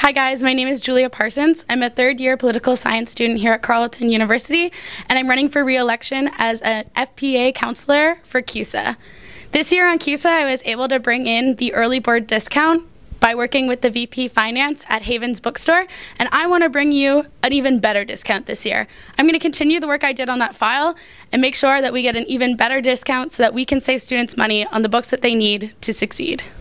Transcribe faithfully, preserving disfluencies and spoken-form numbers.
Hi guys, my name is Julia Parsons. I'm a third year political science student here at Carleton University, and I'm running for re-election as an F P A counselor for CUSA. This year on CUSA, I was able to bring in the early bird discount by working with the V P Finance at Havens Bookstore, and I want to bring you an even better discount this year. I'm going to continue the work I did on that file and make sure that we get an even better discount so that we can save students money on the books that they need to succeed.